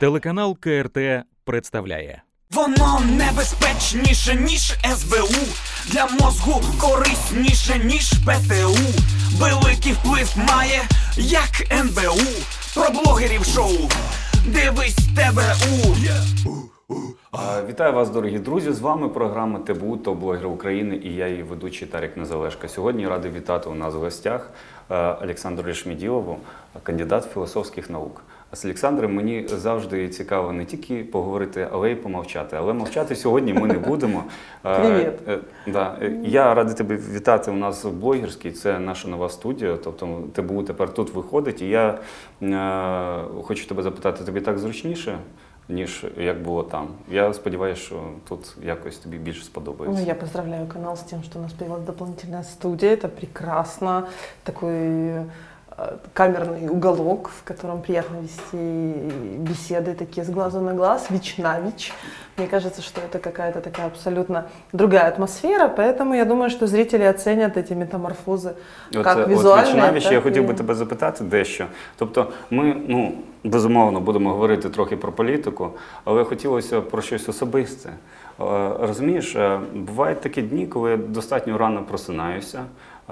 Телеканал КРТ представляє. Воно небезпечніше, ніж СБУ. Для мозгу корисніше, ніж ПТУ. Великий вплив має, як НБУ. Про блогерів шоу. Дивись ТБУ. Вітаю вас, дорогі друзі! З вами програма ТБУ «Топ-блогери України» і я її ведучий Тарік Незалежка. Сьогодні радий вітати у нас в гостях Олександру Решмеділову, кандидат філософських наук. З Олександром мені завжди цікаво не тільки поговорити, але й помовчати. Але мовчати сьогодні ми не будемо. Привіт! Я радий тебе вітати у нас в блогерській. Це наша нова студія, тобто ТБУ тепер тут виходить. І я хочу тебе запитати, тобі так зручніше, ніж як було там? Я сподіваюся, що тут якось тобі більше сподобається. Ну, я поздравляю канал с тем, что у нас появилась дополнительная студия. Это прекрасно. Такой камерный уголок, в котором приятно вести беседы такие с глазу на глаз, вич-на-вич. Мне кажется, что это какая-то такая абсолютно другая атмосфера, поэтому я думаю, что зрители оценят эти метаморфозы как візуальні, так і... Я хотів би тебе запитати дещо. Тобто ми, безумовно, будемо говорити трохи про політику, але хотілося про щось особисте. Розумієш, бувають такі дні, коли я достатньо рано просинаюся,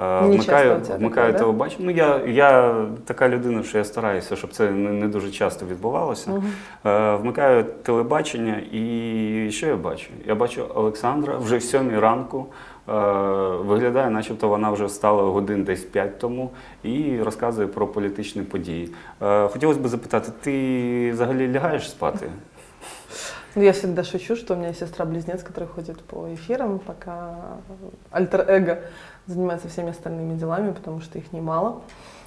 вмикаю телебачення. Ну, я така людина, що я стараюся, щоб це не дуже часто відбувалося. Вмикаю телебачення і що я бачу? Я бачу Олександра вже в 7 ранку, виглядає, начебто вона вже встала годин десь 5 тому і розказує про політичні події. Хотілося б запитати, ти взагалі лягаєш спати? Ну, я всегда шучу, что у меня есть сестра-близнец, которая ходит по эфирам, пока альтер-эго занимается всеми остальными делами, потому что их немало.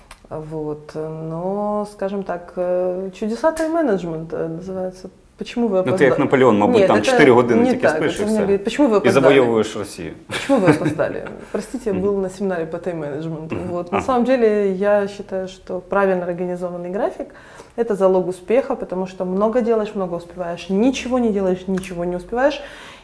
Вот. Но, скажем так, чудеса тайм-менеджмента называется. Почему вы опоздали? Ну, ты как Наполеон, мабуть, Нет, там 4 години тільки так. спиш і все. Говорит, почему вы опоздали? И завоевываешь Россию. Почему вы опоздали? Простите, я был на семинаре по тайм-менеджменту. Вот. На самом деле, я считаю, что правильно организованный график – это залог успеха, потому что много делаешь, много успеваешь. Ничего не делаешь, ничего не успеваешь.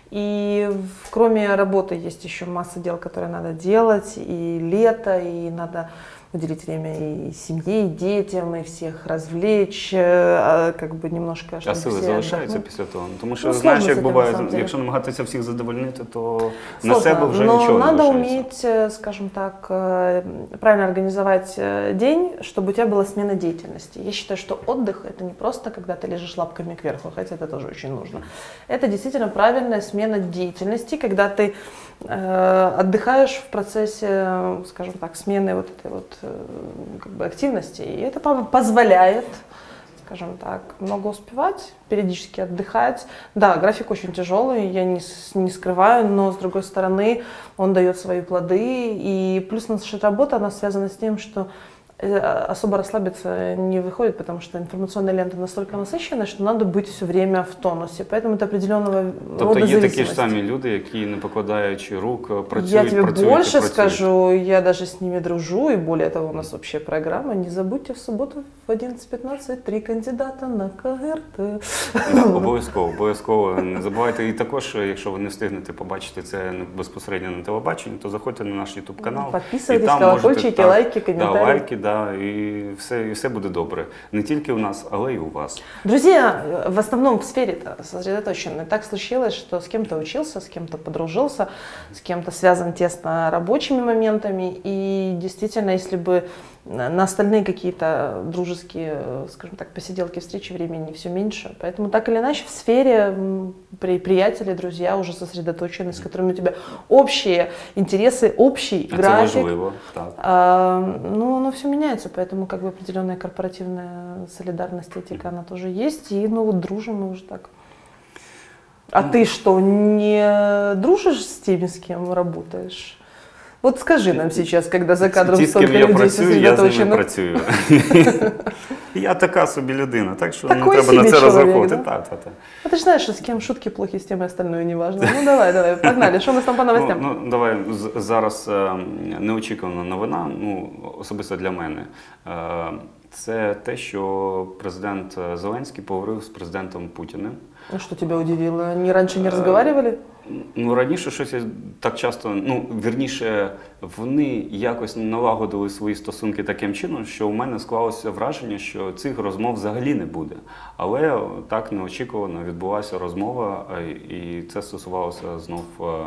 И кроме работы есть еще масса дел, которые надо делать, и лето, и надо уделить время и семье, и детям, и всех развлечь, как бы немножко... А сили залишаються після того? Тому що, знаєш, як буває, якщо намагатися всіх задовольнити, то сложно, на себе вже нічого не надо залишається. уметь, скажем так, правильно организовать день, чтобы у тебя была смена деятельности. Я считаю, что отдых – это не просто, когда ты лежишь лапками кверху, хотя это тоже очень нужно. Это действительно правильная смена деятельности, когда ты отдыхаешь в процессе, скажем так, смены вот этой вот как бы активности, и это позволяет, скажем так, много успевать, периодически отдыхать. Да, график очень тяжелый, я не скрываю, но с другой стороны он дает свои плоды, и плюс наша работа, она связана с тем, что особо расслабиться не выходит, потому что информационная лента настолько насыщенная, что надо быть все время в тонусе. Поэтому это определенного рода зависимость. Є такі ж самі люди, які, не покладаючи рук, працюють. Я тебе больше скажу, я даже с ними дружу, и более того, у нас общая программа. Не забудьте в субботу в 11:15 3 кандидата на КРТ. Обов'язково. Не забувайте. І також, якщо ви не встигнете побачити це безпосередньо на телебаченні, то заходьте на наш YouTube канал. Підписуйтесь, колокольчики, лайки, коментарі. Лайки, і все буде добре. Не тільки у нас, але й у вас. Друзья, в основном в сфере-то сосредоточены. Так случилось, что с кем-то учился, с кем-то подружился, с кем-то связан тесно рабочими моментами. И действительно, если бы на остальные какие-то дружеские, скажем так, посиделки, встречи времени все меньше. Поэтому так или иначе в сфере приятели, друзья уже сосредоточены, с которыми у тебя общие интересы, общий график. Это важливо, так. Но оно все меняется, поэтому как бы определенная корпоративная солидарность, этика, она тоже есть. И вот дружим мы уже так. А ты что, не дружишь с теми, с кем работаешь? Вот скажи нам сейчас, когда за кадром столько людей сосредоточено. Я з ними працюю. Я така собі людина, так що не треба на це розраховувати. А ти ж знаєш, що з ким шутки плохі, з тем і остальное не важно. Ну давай, погнали. Що у нас там по новостям? Давай, зараз неочікувана новина, особисто для мене. Це те, що президент Зеленський поговорив з президентом Путіним. А что тебя удивило? Они раньше не разговаривали? Ну, раніше щось я так часто, ну, вірніше, вони якось налагодили свої стосунки таким чином, що у мене склалося враження, що цих розмов взагалі не буде. Але так неочікувано відбулася розмова, і це стосувалося знов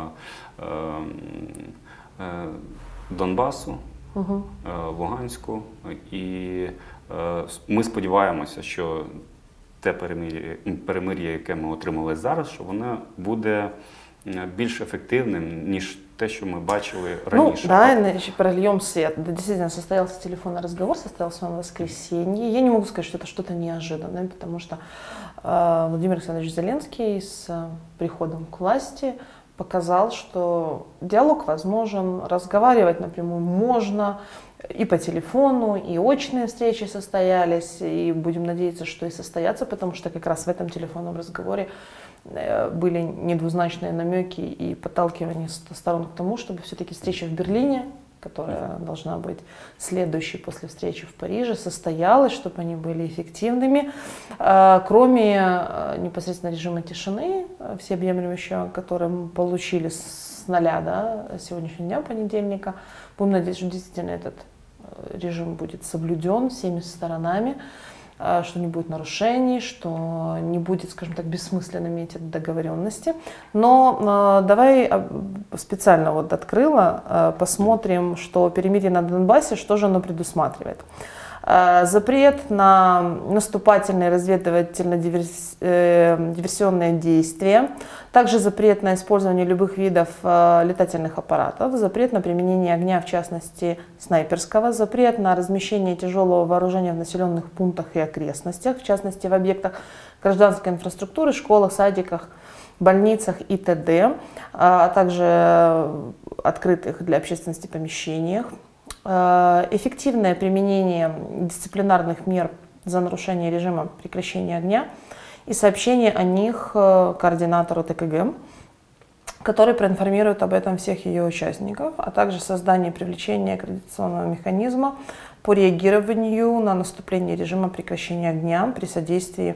Донбасу, Луганську. І ми сподіваємося, що те перемир'я, яке ми отримали зараз, що воно буде більш ефективним, ніж те, що мы бачили раньше. Ну, да, иначе прольем свет. Да, действительно, состоялся телефонный разговор, состоялся он в воскресенье. Я не могу сказать, что это что-то неожиданное, потому что Владимир Александрович Зеленский с приходом к власти показал, что диалог возможен, разговаривать напрямую можно, и по телефону, и очные встречи состоялись, и будем надеяться, что и состоятся, потому что как раз в этом телефонном разговоре были недвузначные намеки и подталкивания сторон к тому, чтобы все-таки встреча в Берлине, которая должна быть следующей после встречи в Париже, состоялась, чтобы они были эффективными. Кроме непосредственно режима тишины, всеобъемлющего, который мы получили с нуля, да, сегодняшнего дня, понедельника, будем надеяться, что действительно этот режим будет соблюден всеми сторонами, что не будет нарушений, что не будет, скажем так, бессмысленными эти договоренности. Но давай специально вот открыла, посмотрим, что перемирие на Донбассе, что же оно предусматривает. Запрет на наступательные разведывательно-диверсионные действия, также запрет на использование любых видов летательных аппаратов, запрет на применение огня, в частности снайперского, запрет на размещение тяжелого вооружения в населенных пунктах и окрестностях, в частности в объектах гражданской инфраструктуры, школах, садиках, больницах и т.д., а также открытых для общественности помещениях. Эффективное применение дисциплинарных мер за нарушение режима прекращения огня и сообщение о них координатору ТКГ, который проинформирует об этом всех ее участников, а также создание и привлечение координационного механизма по реагированию на наступление режима прекращения огня при содействии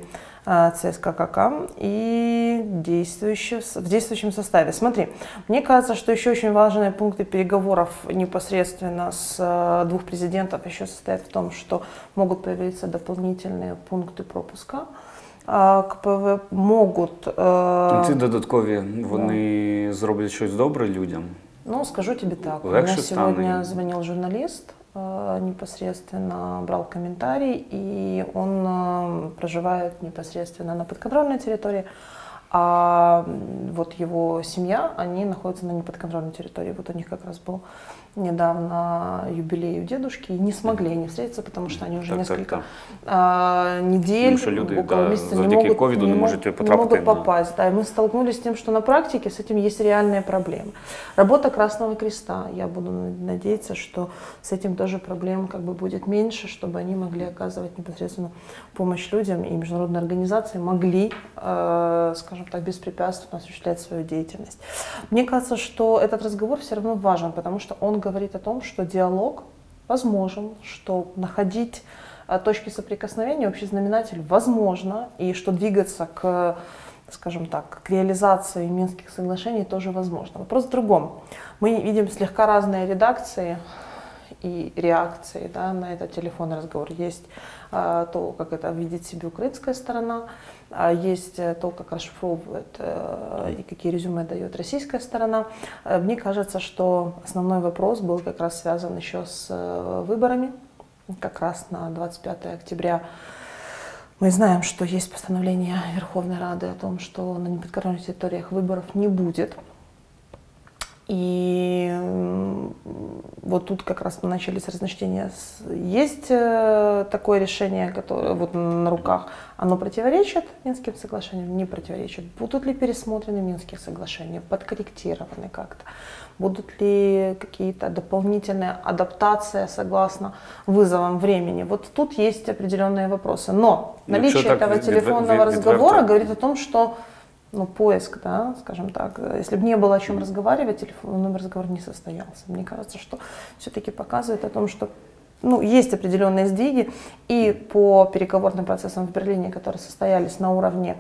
ЦСКК и в действующем составе. Смотри, мне кажется, что еще очень важные пункты переговоров непосредственно с двух президентов еще состоят в том, что могут появиться дополнительные пункты пропуска. КПВ можуть... Ці додаткові, вони зроблять щось добре людям? Ну, скажу тебе так. Легше У меня стане. сегодня звонил журналист, непосредственно брал комментарий, и он проживает непосредственно на подконтрольной территории, а вот его семья, они находятся на неподконтрольной территории. Вот у них как раз был недавно юбилей у дедушки, и не смогли они встретиться, потому что они уже несколько недель, люди, около месяца не могут попасть. Да, и мы столкнулись с тем, что на практике с этим есть реальные проблемы. Работа Красного Креста, я буду надеяться, что с этим тоже проблем как бы будет меньше, чтобы они могли оказывать непосредственно помощь людям, и международные организации могли, скажем так, беспрепятственно осуществлять свою деятельность. Мне кажется, что этот разговор все равно важен, потому что он говорит о том, что диалог возможен, что находить точки соприкосновения, общий знаменатель возможно, и что двигаться к, скажем так, к реализации Минских соглашений тоже возможно. Вопрос в другом. Мы видим слегка разные редакции и реакции, да, на этот телефонный разговор. Есть то, как это видит себе украинская сторона, есть то, как расшифровывает и какие резюме дает российская сторона. Мне кажется, что основной вопрос был как раз связан еще с выборами. Как раз на 25 октября мы знаем, что есть постановление Верховной Рады о том, что на неподконтрольных территориях выборов не будет. И вот тут как раз начались разночтения. Есть такое решение, которое вот на руках, оно противоречит Минским соглашениям, не противоречит. Будут ли пересмотрены Минские соглашения, подкорректированы как-то? Будут ли какие-то дополнительные адаптации согласно вызовам времени? Вот тут есть определенные вопросы. Но наличие этого телефонного разговора говорит о том, что поиск, да, скажем так, если бы не было о чем разговаривать, телефонный разговор не состоялся. Мне кажется, что все-таки показывает о том, что есть определенные сдвиги и по переговорным процессам в Берлине, которые состоялись на уровне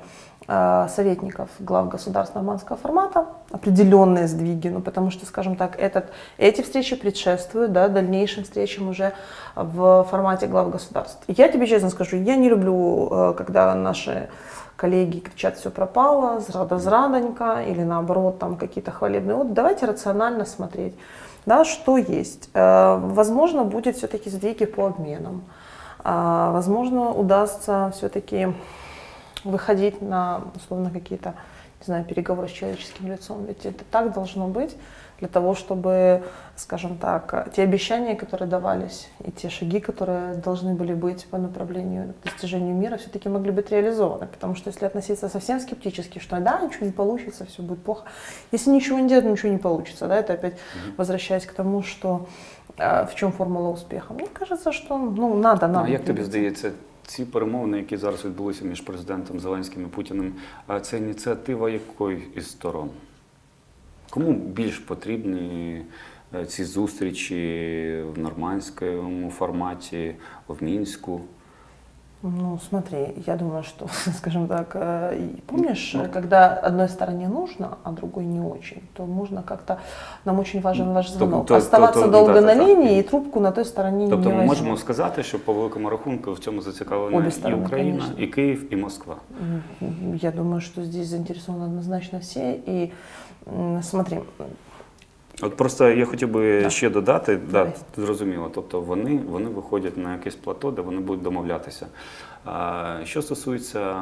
советников глав государств нормандского формата, определенные сдвиги, ну, потому что, скажем так, эти встречи предшествуют, да, дальнейшим встречам уже в формате глав государств. Я тебе честно скажу, я не люблю, когда наши коллеги кричат «все пропало», «зрадонька» или наоборот там какие-то хвалебные отзывы. Давайте рационально смотреть, да, что есть. Возможно, будет все-таки сдвиги по обменам. Возможно, удастся все-таки выходить на, условно, какие-то, не знаю, переговоры с человеческим лицом. Ведь это так должно быть для того, чтобы, скажем так, те обещания, которые давались, и те шаги, которые должны были быть по направлению к достижению мира, все-таки могли быть реализованы. Потому что если относиться совсем скептически, что да, ничего не получится, все будет плохо. Если ничего не делать, ничего не получится. Да? Это опять возвращаясь к тому, что в чем формула успеха. Мне кажется, що надо. А як тобі здається, ці перемовини, які зараз відбулися між президентом Зеленським і Путіним, це ініціатива якої із сторон? Кому більш потрібні ці зустрічі в нормандському форматі, в Мінську? Ну, смотри, я думаю, что, скажем так, помнишь, когда одной стороне нужно, а другой не очень, то можно как-то, нам очень важен ваш звонок, оставаться долго на линии, и трубку на той стороне не возьмут. Тобто ми можемо сказати, що по великому рахунку в цьому зацікавлена і Україна, конечно. І Київ, і Москва? Я думаю, что здесь заинтересованы однозначно все, и смотри. От просто я хотів би ще додати, зрозуміло, тобто вони виходять на якесь плато, де вони будуть домовлятися. Що стосується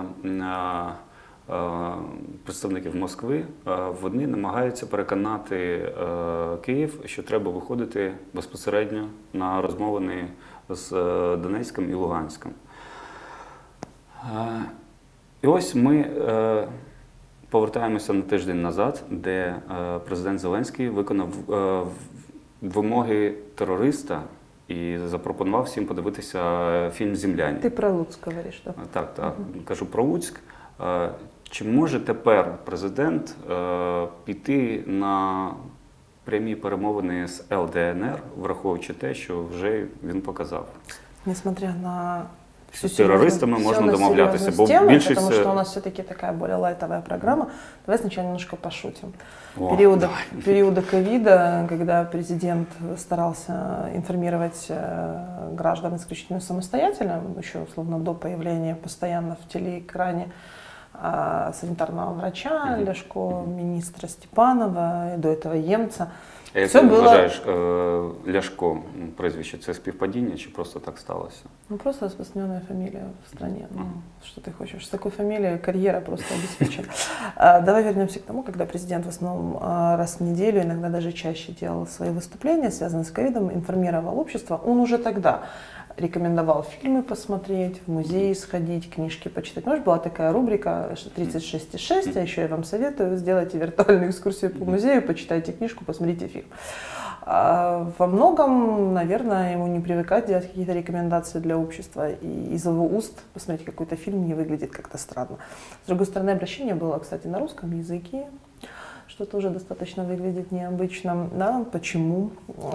представників Москви, вони намагаються переконати Київ, що треба виходити безпосередньо на розмовини з Донецьком і Луганськом. І ось ми повертаємося на тиждень назад, де президент Зеленський виконав вимоги терориста і запропонував всім подивитися фільм «Земляне». Ти про Луцьк говориш, так? Так, кажу про Луцьк. Чи може тепер президент піти на прямі перемовини з ЛДНР, враховуючи те, що вже він показав? Несмотря на С террористами можно домовляться. Потому что у нас все-таки такая более лайтовая программа. Давай сначала немножко пошутим. Периода ковида, когда президент старался информировать граждан исключительно самостоятельно, еще условно до появления постоянно в телеэкране санитарного врача Ляшко, министра Степанова, и до этого Ємця. Як ти вважаєш, Ляшко, прізвище, це співпадіння чи просто так сталося? Ну, просто распространенная фамилия в стране. Ну, что ты хочешь? С такой фамилией карьера просто обеспечена. Давай вернемся к тому, когда президент в основном раз в неделю, иногда даже чаще делал свои выступления, связанные с ковидом, информировал общество. Он уже тогда рекомендовал фильмы посмотреть, в музей сходить, книжки почитать. Знаешь, была такая рубрика 36,6, а еще я вам советую, сделайте виртуальную экскурсию по музею, почитайте книжку, посмотрите фильм. Во многом, наверное, ему не привыкать делать какие-то рекомендации для общества, и из его уст посмотреть какой-то фильм не выглядит как-то странно. С другой стороны, обращение было, кстати, на русском языке, что тоже достаточно выглядит необычно. Да? Почему?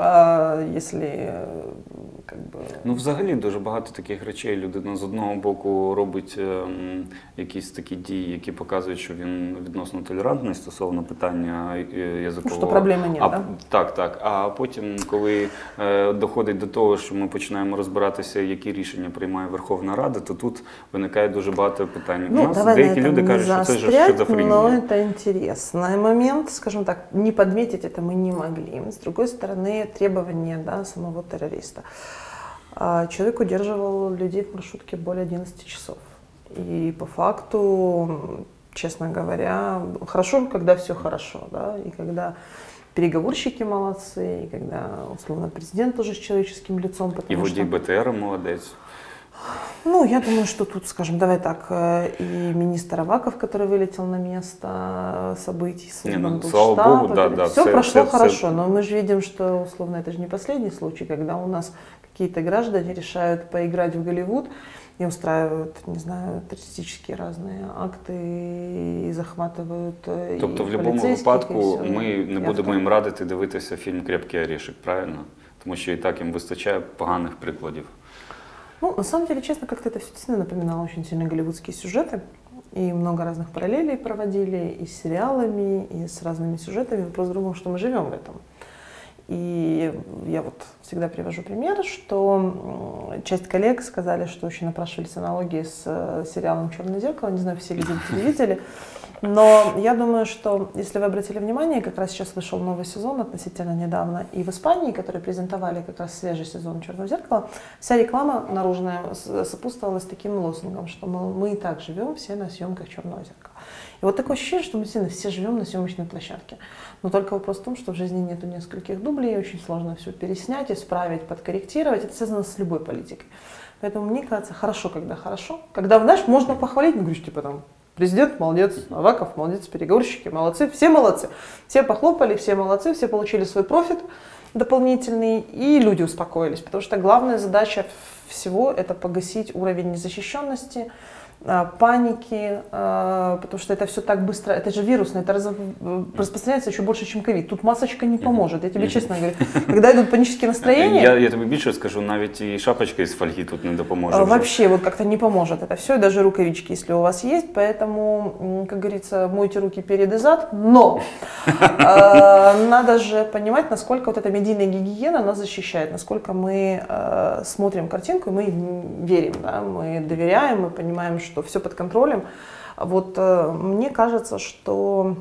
Если как би... Ну, взагалі, дуже багато таких речей людина з одного боку робить якісь такі дії, які показують, що він відносно толерантний стосовно питання язикового. Що проблеми немає, так? Так. А потім, коли доходить до того, що ми починаємо розбиратися, які рішення приймає Верховна Рада, то тут виникає дуже багато питань. Ну, у нас деякі люди кажуть, що це ж шизофренія. Но це інтересний момент, скажем так, не подметить это мы не могли. С другой стороны, требования самого террориста. Человек удерживал людей в маршрутке более 11 часов. И по факту, честно говоря, хорошо, когда все хорошо, да, и когда переговорщики молодцы, и когда, условно, президент тоже с человеческим лицом. И водитель БТР молодец. Ну, я думаю, что тут, скажем, давай так, и министр Аваков, который вылетел на место событий, слава богу, да, все прошло хорошо, но мы же видим, что, условно, это же не последний случай, когда у нас какие-то граждане решают поиграть в Голливуд и устраивают, не знаю, террористические разные акти і захватують і тобто в будь-якому випадку ми не будемо їм радити дивитися фільм «Крепкий орешек», правильно? Тому що і так їм вистачає поганих прикладів. Ну, на самом деле, честно, как-то это все действительно напоминало очень сильно голливудские сюжеты. И много разных параллелей проводили и с сериалами, и с разными сюжетами. Вопрос в другом, что мы живем в этом. И я вот всегда привожу пример, что часть коллег сказали, что очень напрашивались аналогии с сериалом «Черное зеркало». Не знаю, все ли зрители видели. Но я думаю, что, если вы обратили внимание, как раз сейчас вышел новый сезон относительно недавно, и в Испании, которые презентовали как раз свежий сезон «Черного зеркала», вся реклама наружная сопутствовалась таким лозунгом, что мы и так живем все на съемках «Черного зеркала». И вот такое ощущение, что мы действительно все живем на съемочной площадке. Но только вопрос в том, что в жизни нету нескольких дублей, очень сложно все переснять, исправить, подкорректировать. Это связано с любой политикой. Поэтому мне кажется, хорошо, когда, знаешь, можно похвалить, ну, говоришь, типа там, президент молодец, Аваков молодец, переговорщики молодцы, все похлопали, все молодцы, все получили свой профит дополнительный, и люди успокоились, потому что главная задача всего это погасить уровень незащищенности, паники, потому что это все так быстро, это же вирусно, это распространяется еще больше, чем ковид. Тут масочка не поможет, я тебе честно говорю. Когда идут панические настроения... Я тобі більше скажу, навіть і шапочка із фольги тут не допоможе. Вообще вот как-то не поможет это все, и даже рукавички, если у вас есть, поэтому, как говорится, мойте руки перед и зад, но надо же понимать, насколько вот эта медийная гигиена нас защищает, насколько мы смотрим картинку, и мы верим, да, мы доверяем, мы понимаем, что все под контролем. Вот мне кажется, что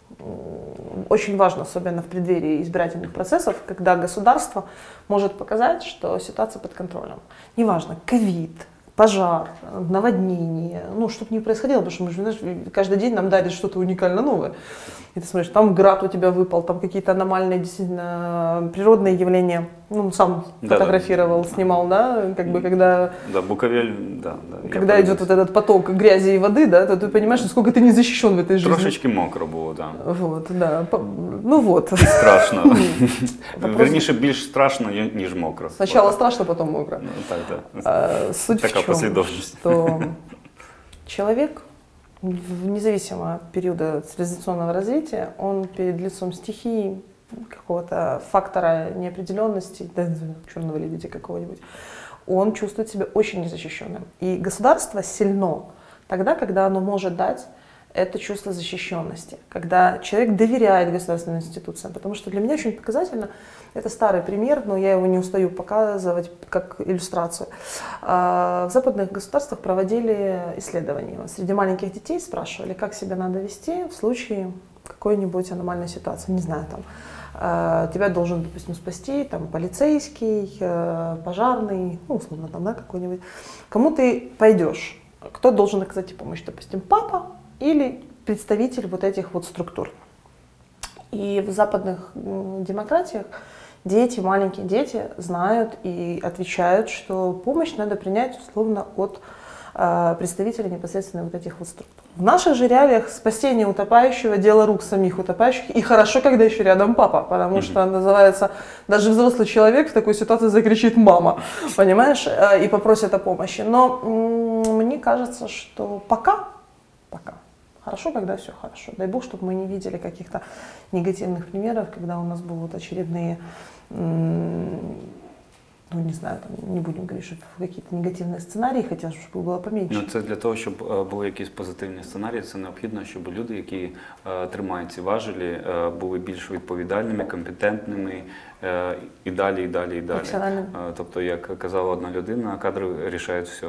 очень важно, особенно в преддверии избирательных процессов, когда государство может показать, что ситуация под контролем. Неважно, ковид, пожар, наводнение, ну, чтобы не происходило, потому что мы же, знаешь, каждый день нам дарят что-то уникально новое. И ты смотришь, там град у тебя выпал, там какие-то аномальные, действительно, природные явления. Ну, сам фотографировал, снимал, да, как бы, когда... Да, Буковель, да. Когда идет вот этот поток грязи и воды, да, то ты понимаешь, насколько ты не защищен в этой жизни. Трошечки мокро было, да. Вот, да, ну вот. Страшно. Верніше, більш страшно, ніж мокро. Сначала страшно, потом мокро. Ну, так, да. Суть в чем, что человек, независимо от периода цивилизационного развития, он перед лицом стихии, какого-то фактора неопределенности, да, черного лебедя какого-нибудь, он чувствует себя очень незащищенным. И государство сильно тогда, когда оно может дать это чувство защищенности, когда человек доверяет государственным институциям. Потому что для меня очень показательно, это старый пример, но я его не устаю показывать как иллюстрацию. В западных государствах проводили исследования. Среди маленьких детей спрашивали, как себя надо вести в случае какой-нибудь аномальной ситуации. Не знаю, там, тебя должен, допустим, спасти там, полицейский, пожарный, ну, условно, там, да, какой-нибудь. Кому ты пойдешь? Кто должен оказать тебе помощь? Допустим, папа или представитель вот этих вот структур. И в западных демократиях дети, маленькие дети знают и отвечают, что помощь надо принять условно от представителей непосредственно вот этих вот структур. В наших же реалиях спасение утопающего – дело рук самих утопающих. И хорошо, когда еще рядом папа, потому что, называется, даже взрослый человек в такой ситуации закричит «мама», понимаешь, и попросит о помощи. Но мне кажется, что пока хорошо, когда все хорошо. Дай бог, чтобы мы не видели каких-то негативных примеров, когда у нас будут очередные, ну не знаю, там, не будем говорить, що какие-то негативні сценарії, хотя щоб було поменше. Ну, це для того, щоб були якісь позитивні сценарії, це необхідно, щоб люди, які тримають ці важелі, були більш відповідальними, компетентними і далі. Тобто, як казала одна людина, кадри рішають все.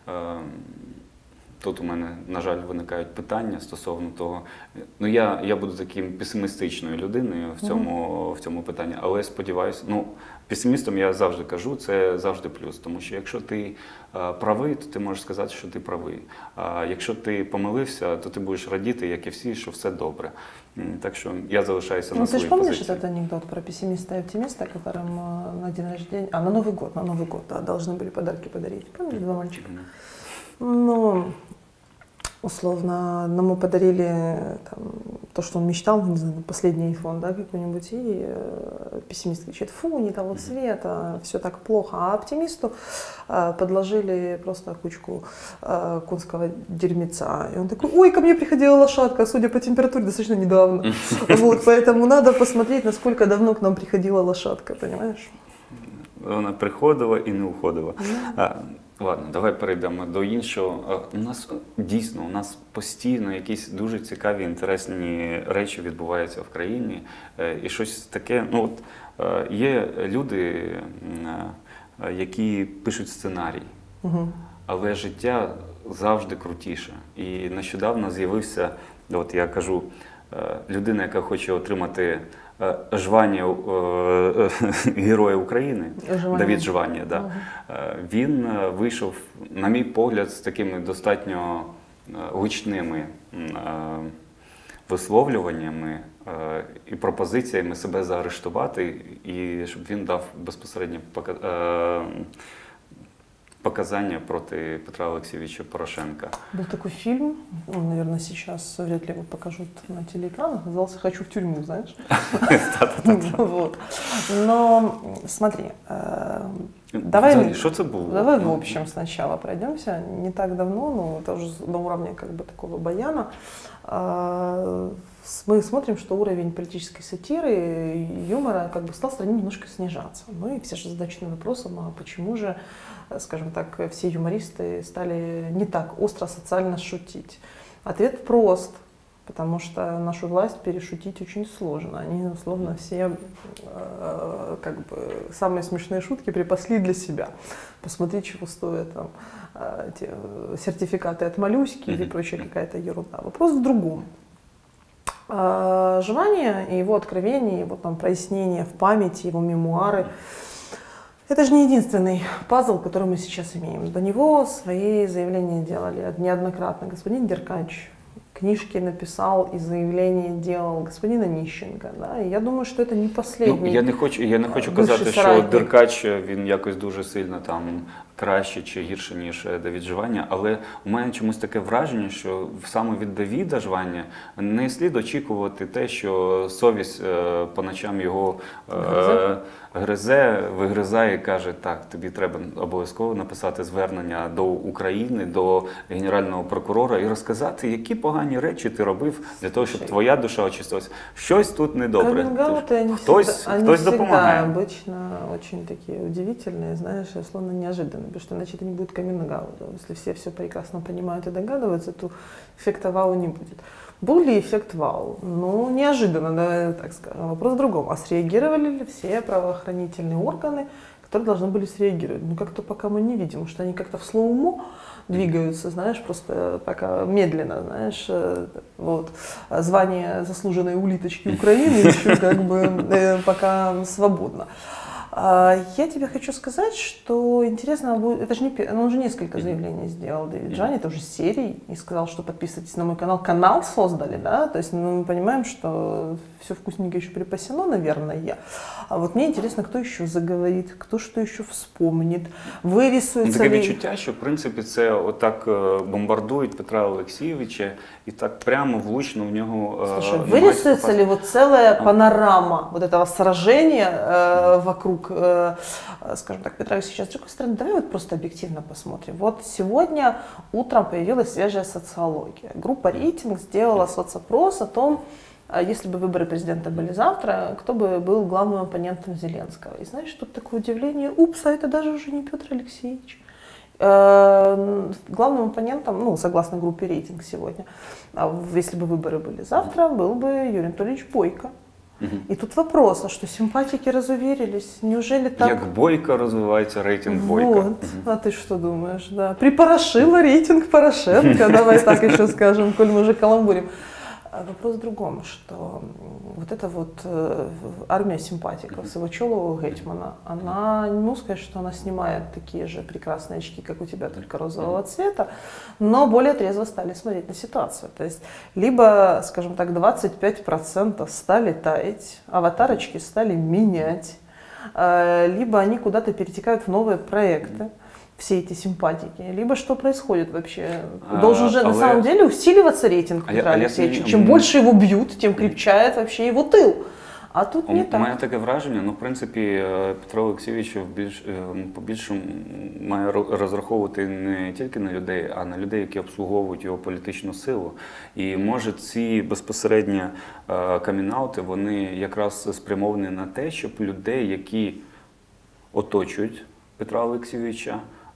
Тут у мене, на жаль, виникають питання стосовно того, ну я буду таким песимістичною людиною в цьому питанні, але сподіваюся, ну песимістом я завжди кажу, це завжди плюс, тому що якщо ти правий, то ти можеш сказати, що ти правий, а якщо ти помилився, то ти будеш радіти, як і всі, що все добре. Так что я залишаюся на своей позиции. Ты же помнишь этот анекдот про пессимиста и оптимиста, которым на день рождения, на Новый год, да, должны были подарки подарить? Помнишь, два мальчика? Ну, условно, нам подарили там, то, что он мечтал, не знаю, последний iPhone, да, какой-нибудь, и пессимист кричит: фу, не того цвета, все так плохо. А оптимисту подложили просто кучку конского дерьмеца. И он такой: ой, ко мне приходила лошадка, судя по температуре, достаточно недавно. Вот, поэтому надо посмотреть, насколько давно к нам приходила лошадка, понимаешь? Вона приходила і не уходила. Ладно, давай перейдемо до іншого. У нас постійно якісь дуже цікаві, інтересні речі відбуваються в країні. І щось таке, є люди, які пишуть сценарій, але життя завжди крутіше. І нещодавно з'явився, от я кажу, людина, яка хоче отримати звання Героя України, Давид Жванія, да. Він вийшов, на мій погляд, з такими достатньо гучними висловлюваннями і пропозиціями себе заарештувати, і щоб він дав безпосередньо показания проти Петра Алексеевича Порошенка. Был такой фильм, наверное, сейчас вряд ли его покажут на телеэкранах, назывался «Хочу в тюрьму», знаешь? Но смотри, давай в общем сначала пройдемся. Не так давно, но это уже на уровне как бы такого баяна, мы смотрим, что уровень политической сатиры, юмора как бы стал в стране немножко снижаться. Ну и все же задачным вопросом, а почему же, скажем так, все юмористы стали не так остро социально шутить? Ответ прост, потому что нашу власть перешутить очень сложно. Они, условно, все как бы самые смешные шутки припасли для себя. Посмотри, чего стоят там эти сертификаты от моллюски или прочая какая-то ерунда. Вопрос в другом. Жвания и его откровения, его там прояснения в памяти, его мемуары — это же не единственный пазл, который мы сейчас имеем. До него свои заявления делали неоднократно господин Деркач. Книжки написал и заявления делал господин Онищенко. Да? І я думаю, що це не останній. Я не хочу казати, що Деркач, він якось дуже сильно там краще чи гірше, ніж Давид Жванія, але у мене чомусь таке враження, що саме від Давіда Жванія не слід очікувати те, що совість по ночам його вигризає і каже, так, тобі треба обов'язково написати звернення до України, до Генерального прокурора і розказати, які погані речі ти робив для того, щоб твоя душа очистилась. Щось тут недобре. Хтось допомагає. Они обычно очень такие удивительные, знаешь, условно неожиданные, потому что иначе это не будет каминг-аута. Если все прекрасно понимают и догадываются, то эффекта вау не будет. Был ли эффект вау? Ну, неожиданно, да, так скажем. Вопрос в другом. А среагировали ли все правоохранительные органы, которые должны были среагировать? Ну, как-то пока мы не видим, что они как-то в слоумо двигаются, знаешь, просто пока медленно, знаешь, вот. Звание заслуженной улиточки Украины еще как бы пока свободно. Я тебе хочу сказать, что интересно будет, это же не, он уже несколько заявлений сделал, Давид Жвания, это уже серии, и сказал, что подписывайтесь на мой канал, канал создали, да, то есть мы понимаем, что все вкусненько еще припасено, наверное. А вот мне интересно, кто еще заговорит, кто что еще вспомнит, вирисується таке відчуття, що в принципі це отак бомбардують Петра Олексійовича і так прямо влучно в нього. Слушай, вырисуется ли вот целая панорама вот этого сражения вокруг, скажем так, Петра Алексеевича? С другой стороны, давай вот просто объективно посмотрим. Вот сегодня утром появилась свежая социология. Группа «Рейтинг» сделала соцопрос о том, если бы выборы президента были завтра, кто бы был главным оппонентом Зеленского. И знаешь, тут такое удивление, упс, а это даже уже не Петр Алексеевич. Главным оппонентом, ну, согласно группе «Рейтинг» сегодня, если бы выборы были завтра, был бы Юрий Анатольевич Бойко. И тут вопрос, а что симпатики разуверились? Неужели так? Як Бойко розвивається рейтинг Бойко. Вот. А ты что думаешь? Да. Припорошила рейтинг Порошенко, давай так еще скажем, коль мы уже каламбурим. Вопрос в другом, что вот эта вот армия симпатиков Сивачевого Гетьмана, она, не могу сказать, что она снимает такие же прекрасные очки, как у тебя, только розового цвета, но более трезво стали смотреть на ситуацию. То есть либо, скажем так, 25% стали таять, аватарочки стали менять, либо они куда-то перетекают в новые проекты. Все эти симпатики, либо что происходит вообще? Должен же на самом деле усиливаться рейтинг Петра Алексеевича. Чем больше его бьют, тем крепчает вообще его тыл. А тут не так. У мене таке враження, ну, в принципі, Петро Олексійович побільше має розраховувати не тільки на людей, а на людей, які обслуговують його політичну силу. І може ці безпосередні камінаути, вони якраз спрямовані на те, щоб людей, які оточують Петра Олексійовича,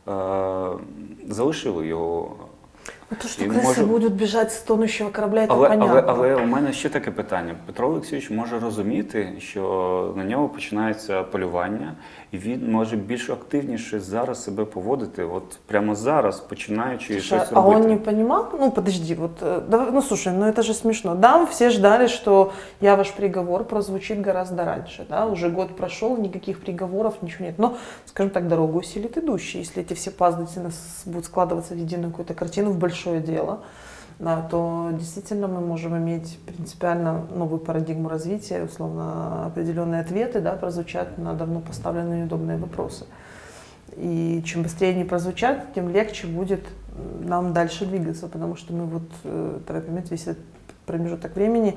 залишили його. Ну, то, что І крысы будут бежать с тонущего корабля, это понятно. Але у мене ще таке питання. Петро Олексійович може розуміти, що на нього починається полювання, і він може більш активніше зараз себе поводити, от прямо зараз, починаючи щось робити. А он не понимал? Ну, подожди, вот, давай, ну, слушай, ну это же смешно. Да, все ждали, что ваш приговор прозвучит гораздо раньше, да, уже год прошел, никаких приговоров, ничего нет. Но, скажем так, дорогу усилит идущий. Если эти все пазлы будут складываться в единую какую-то картину, в большое дело, да, то действительно мы можем иметь принципиально новую парадигму развития, условно определенные ответы, да, прозвучат на давно поставленные удобные вопросы. И чем быстрее они прозвучат, тем легче будет нам дальше двигаться, потому что мы вот, давай понимать, весь этот промежуток времени,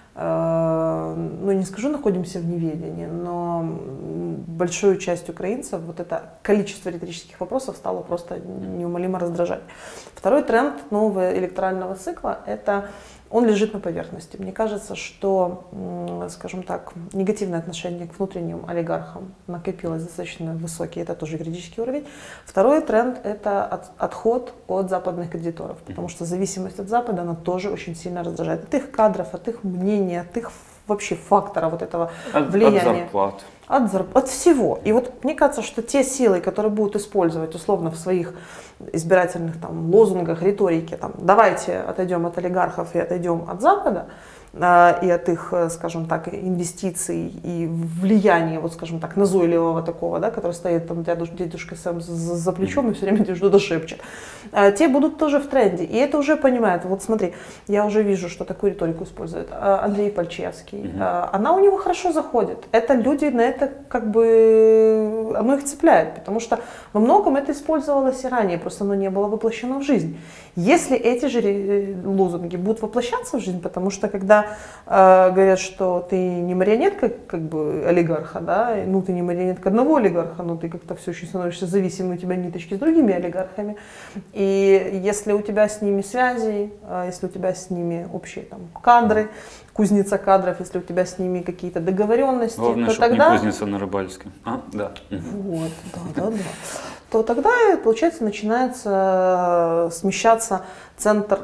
ну не скажу, находимся в неведении, но большую часть украинцев вот это количество риторических вопросов стало просто неумолимо раздражать. Второй тренд нового электорального цикла – это он лежит на поверхности. Мне кажется, что, скажем так, негативное отношение к внутренним олигархам накопилось достаточно высокий, это тоже юридический уровень. Второй тренд – это отход от западных кредиторов, потому что зависимость от Запада, она тоже очень сильно раздражает. От их кадров, от их мнений, от их вообще фактора вот этого влияния. От зарплат. От всего. И вот мне кажется, что те силы, которые будут использовать условно в своих избирательных там, лозунгах, риторике, там, давайте отойдем от олигархов и отойдем от Запада, и от их, скажем так, инвестиций и влияния, вот, скажем так, назойливого такого, да, который стоит там дедушка Сэм за плечом и все время тебе что-то шепчет, те будут тоже в тренде. И это уже понимают. Вот смотри, я уже вижу, что такую риторику использует Андрей Пальчевский. Она у него хорошо заходит. Это люди на это как бы, оно их цепляет, потому что во многом это использовалось и ранее, просто оно не было воплощено в жизнь. Если эти же лозунги будут воплощаться в жизнь, потому что когда говорят, что ты не марионетка как бы олигарха, да, ну ты не марионетка одного олигарха, но ты как-то все еще становишься зависимым, у тебя ниточки с другими олигархами. И если у тебя с ними связи, если у тебя с ними общие там кадры, кузница кадров, если у тебя с ними какие-то договоренности, главное, то чтобы тогда... не кузница на Рыбальске. Да. Вот, да. То тогда, получается, начинается смещаться центр,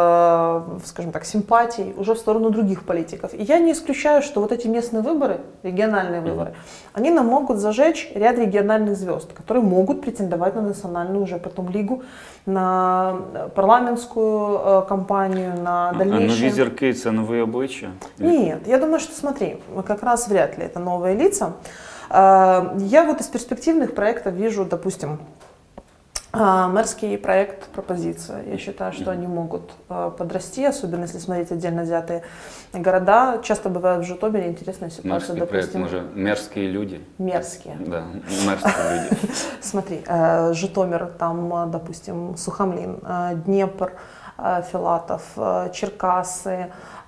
скажем так, симпатий уже в сторону других политиков. И я не исключаю, что вот эти местные выборы, региональные выборы, они нам могут зажечь ряд региональных звезд, которые могут претендовать на национальную уже потом лигу, на парламентскую кампанию, на дальнейшее. Нові зірки – це нові обличчя? Нет, я думаю, что смотри, как раз вряд ли это новые лица. Я вот из перспективных проектов вижу, допустим, мэрский проект «Пропозиция». Я считаю, что они могут подрасти, особенно если смотреть отдельно взятые города. Часто бывает в Житомире интересная ситуация, Мэрский проект, допустим. може, мерзкие люди? Мерзкие. Да, мерзкие люди. Смотри, Житомир, там, допустим, Сухомлин, Днепр, Филатов, Черкассы,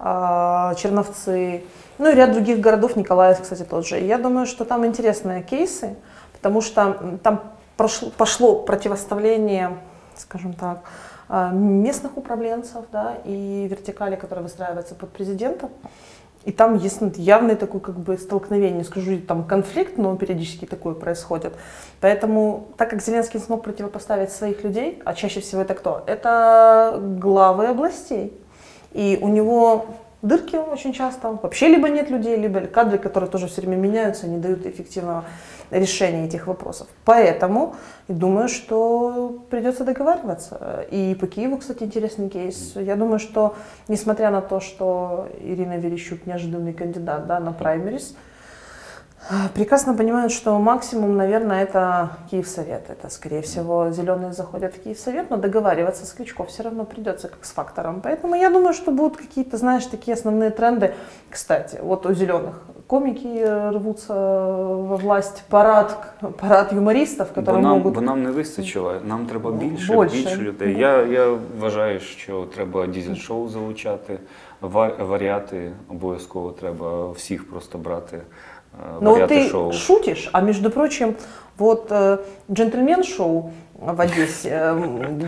Черновцы, ну и ряд других городов, Николаев, кстати, тот же. И я думаю, что там интересные кейсы, потому что там пошло противоставление, скажем так, местных управленцев, да, и вертикали, которая выстраивается под президентом. И там есть явное такое как бы столкновение, не скажу там конфликт, но периодически такое происходит. Поэтому, так как Зеленский смог противопоставить своих людей, а чаще всего это кто? Это главы областей. И у него дырки очень часто, вообще либо нет людей, либо кадры, которые тоже все время меняются, не дают эффективного решения этих вопросов. Поэтому думаю, что придется договариваться. И по Киеву, кстати, интересный кейс. Я думаю, что несмотря на то, что Ирина Верещук неожиданный кандидат, да, на праймерис, прекрасно понимают, что максимум, наверное, это Киевсовет. Это, скорее всего, зеленые заходят в Киевсовет, но договариваться с Кличко все равно придется, как с фактором. Поэтому я думаю, что будут какие-то, знаешь, такие основные тренды. Кстати, вот у зеленых комики рвутся во власть, парад юмористов, которые можуть... Бо нам не вистачило, нам треба більше людей. Я вважаю, що треба дізель-шоу залучати, варіати обов'язково треба всіх просто брати. Но ты шутишь, а между прочим, вот джентльмен-шоу в Одессе,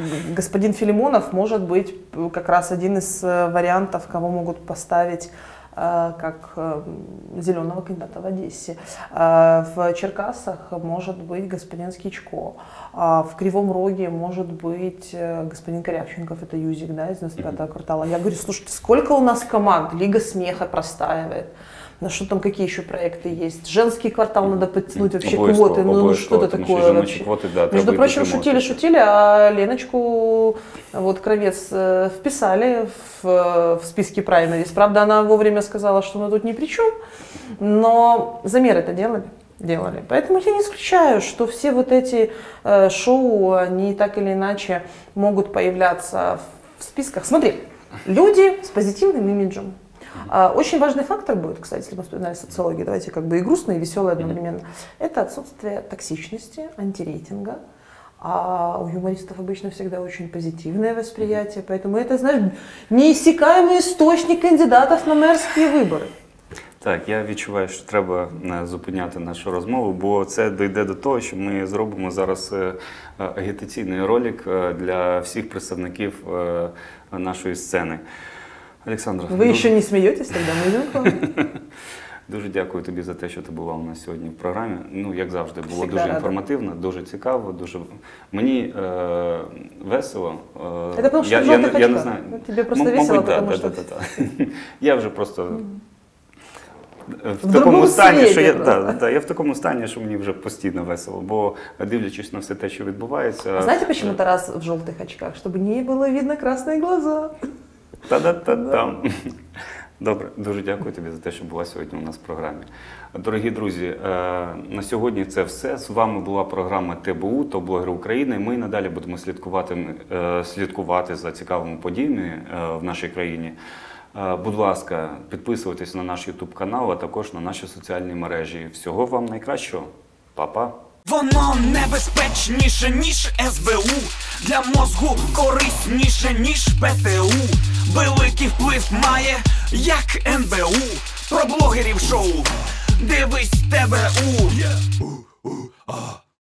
господин Филимонов может быть как раз один из вариантов, кого могут поставить как зеленого кандидата в Одессе. В Черкасах может быть господин Скичко. В Кривом Роге может быть господин Корявченков, это Юзик, да, из 95-го квартала. Я говорю, слушайте, сколько у нас команд? Лига смеха простаивает. Ну что там, какие еще проекты есть? Женский квартал надо подтянуть, вообще квоты, ну что-то такое вообще. Квоты, да, между прочим, шутили, а Леночку вот Кравец вписали в списке праймерис. Правда, она вовремя сказала, что она тут ни при чем, но замеры-то делали. Поэтому я не исключаю, что все вот эти шоу, они так или иначе могут появляться в списках. Смотри, люди с позитивным имиджем. Очень важный фактор будет, кстати, если мы вспоминали социологию, давайте как бы и грустно, и веселое одновременно, это отсутствие токсичности, антирейтинга. А у юмористов обычно всегда очень позитивное восприятие, поэтому это, знаешь, неиссякаемый источник кандидатов на мерські вибори. Так, я відчуваю, що треба зупиняти нашу розмову, бо це дійде до того, що ми зробимо зараз агітаційний ролик для всіх представників нашої сцени. Олександра, ви ще не смієтесь тоді? Ми йдемо к вам. Дуже дякую тобі за те, що ти була у нас сьогодні в програмі. Ну, як завжди, було Всегда дуже рада. інформативно, дуже цікаво, дуже мені весело. Это потому что в желтых очках. Я не знаю. Ну, тебе просто весело, да, потому что... Да. Я вже просто в другому такому стані, що світі я в такому стані, що мені вже постійно весело, бо дивлячись на все те, що відбувається. А знаете, почему Тарас в желтых очках? Чтобы не было видно красные глаза. Та-да-та-там. Добре, дуже дякую тобі за те, що була сьогодні у нас в програмі. Дорогі друзі, на сьогодні це все. З вами була програма ТБУ, топ-блогери України. Ми надалі будемо слідкувати за цікавими подіями в нашій країні. Будь ласка, підписуйтесь на наш YouTube канал, а також на наші соціальні мережі. Всього вам найкращого. Па-па! Воно небезпечніше, ніж СБУ. Для мозгу корисніше, ніж ПТУ. Великий вплив має, як НБУ. Про блогерів шоу. Дивись ТБУ.